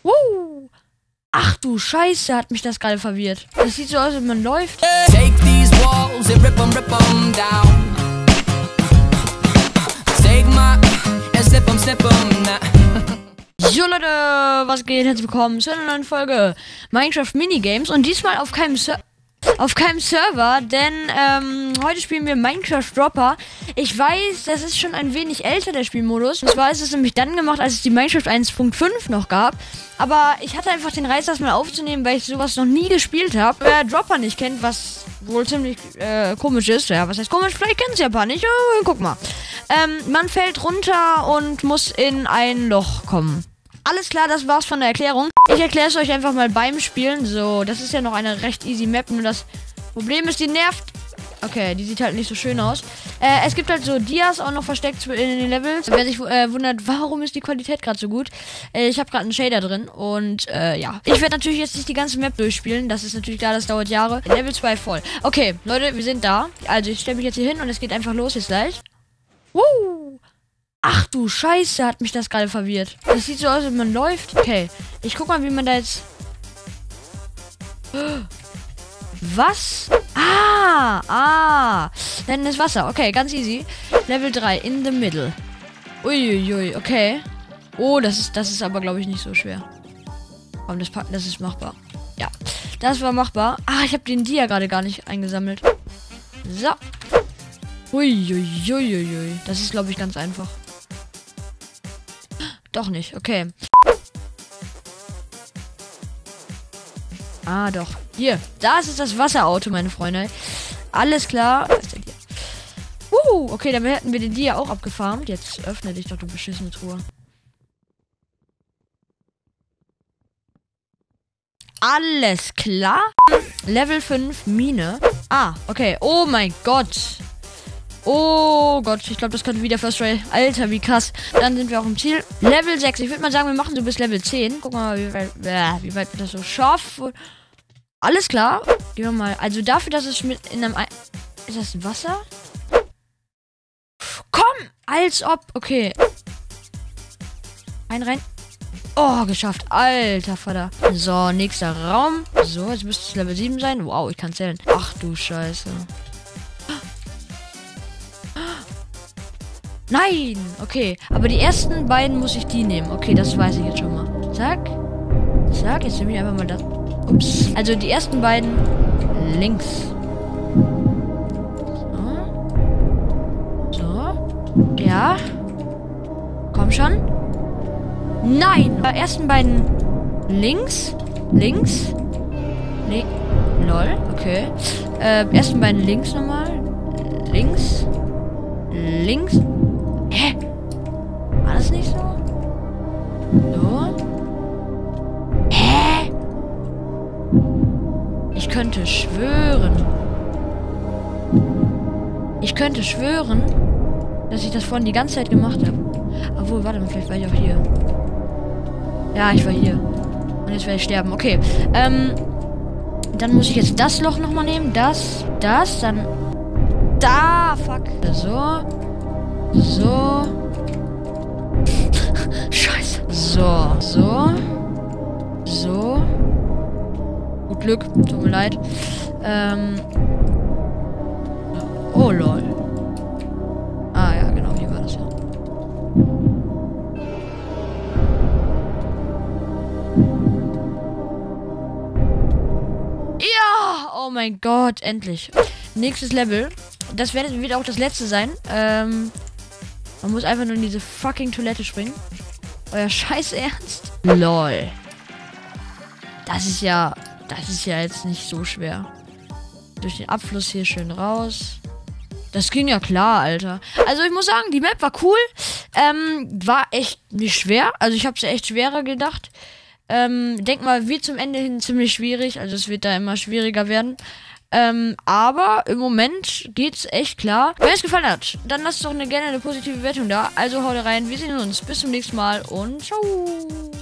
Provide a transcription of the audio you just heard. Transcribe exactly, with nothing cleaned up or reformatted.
Uh. Ach du Scheiße, hat mich das gerade verwirrt. Das sieht so aus, wenn man läuft. Take these walls and rip 'em, rip 'em down. Take my and slip 'em, slip 'em now. Jo Leute, was geht? Herzlich willkommen zu einer neuen Folge Minecraft Minigames und diesmal auf keinem Ser auf keinem Server, denn ähm, heute spielen wir Minecraft Dropper. Ich weiß, das ist schon ein wenig älter, der Spielmodus. Und zwar ist es nämlich dann gemacht, als es die Minecraft eins Punkt fünf noch gab. Aber ich hatte einfach den Reiz, das mal aufzunehmen, weil ich sowas noch nie gespielt habe. Wer Dropper nicht kennt, was wohl ziemlich äh, komisch ist. Ja, was heißt komisch? Vielleicht kennen sie ja ein paar nicht. Ja, guck mal. Ähm, man fällt runter und muss in ein Loch kommen. Alles klar, das war's von der Erklärung. Ich erkläre es euch einfach mal beim Spielen. So, das ist ja noch eine recht easy Map. Nur das Problem ist, die nervt. Okay, die sieht halt nicht so schön aus. Äh, es gibt halt so Dias auch noch versteckt in den Levels. Wer sich äh, wundert, warum ist die Qualität gerade so gut? Äh, ich habe gerade einen Shader drin. Und äh, ja. Ich werde natürlich jetzt nicht die ganze Map durchspielen. Das ist natürlich klar, das dauert Jahre. Level zwei voll. Okay, Leute, wir sind da. Also ich stelle mich jetzt hier hin und es geht einfach los jetzt gleich. Woo! Ach du Scheiße, hat mich das gerade verwirrt. Das sieht so aus, wenn man läuft. Okay, ich guck mal, wie man da jetzt... Was? Ah, ah. Dann ist Wasser. Okay, ganz easy. Level drei, in the middle. Uiuiui, okay. Oh, das ist, das ist aber, glaube ich, nicht so schwer. Komm, das, das ist machbar. Ja, das war machbar. Ah, ich habe den Dia gerade gar nicht eingesammelt. So. Uiuiuiui. Das ist, glaube ich, ganz einfach. Doch nicht, okay. Ah, doch. Hier, das ist das Wasserauto, meine Freunde. Alles klar. Was ist denn hier? Uh, okay, dann hätten wir den Dia auch abgefarmt. Jetzt öffne dich doch, du beschissene Truhe. Alles klar. Level fünf, Mine. Ah, okay. Oh mein Gott. Oh Gott, ich glaube, das könnte wieder First Try. Alter, wie krass. Dann sind wir auch im Ziel. Level sechs. Ich würde mal sagen, wir machen so bis Level zehn. Gucken wir mal, wie weit, äh, wie weit wir das so schaffen. Alles klar. Gehen wir mal. Also dafür, dass es mit in einem... Ei ist das Wasser? Komm! Als ob. Okay. Ein rein. Oh, geschafft. Alter Vater. So, nächster Raum. So, jetzt müsste es Level sieben sein. Wow, ich kann zählen. Ach du Scheiße. Nein! Okay, aber die ersten beiden muss ich die nehmen. Okay, das weiß ich jetzt schon mal. Zack. Zack, jetzt nehme ich einfach mal das. Ups. Also die ersten beiden links. So. So. Ja. Komm schon. Nein! Die ersten beiden links. Links. Link. Lol. Okay. Äh, ersten beiden links nochmal. Links. Links. Hä? War das nicht so? So. Hä? Ich könnte schwören. Ich könnte schwören, dass ich das vorhin die ganze Zeit gemacht habe. Obwohl, warte mal, vielleicht war ich auch hier. Ja, ich war hier. Und jetzt werde ich sterben. Okay. Ähm. Dann muss ich jetzt das Loch nochmal nehmen. Das. Das. Dann. Da. Fuck. So. So. Scheiße. So. So. So. Gut Glück. Tut mir leid. Ähm. Oh, lol. Ah, ja, genau. Hier war das ja. Ja! Oh mein Gott. Endlich. Nächstes Level. Das wird, wird auch das letzte sein. Ähm. Man muss einfach nur in diese fucking Toilette springen. Euer Scheiß Ernst? Lol. Das ist ja... Das ist ja jetzt nicht so schwer. Durch den Abfluss hier schön raus. Das ging ja klar, Alter. Also ich muss sagen, die Map war cool. Ähm, war echt nicht schwer. Also ich habe es ja echt schwerer gedacht. Ähm, denk mal, wird zum Ende hin ziemlich schwierig. Also es wird da immer schwieriger werden. Ähm, aber im Moment geht's echt klar. Wenn es gefallen hat, dann lasst doch eine, gerne eine positive Bewertung da. Also haut rein, wir sehen uns. Bis zum nächsten Mal und ciao.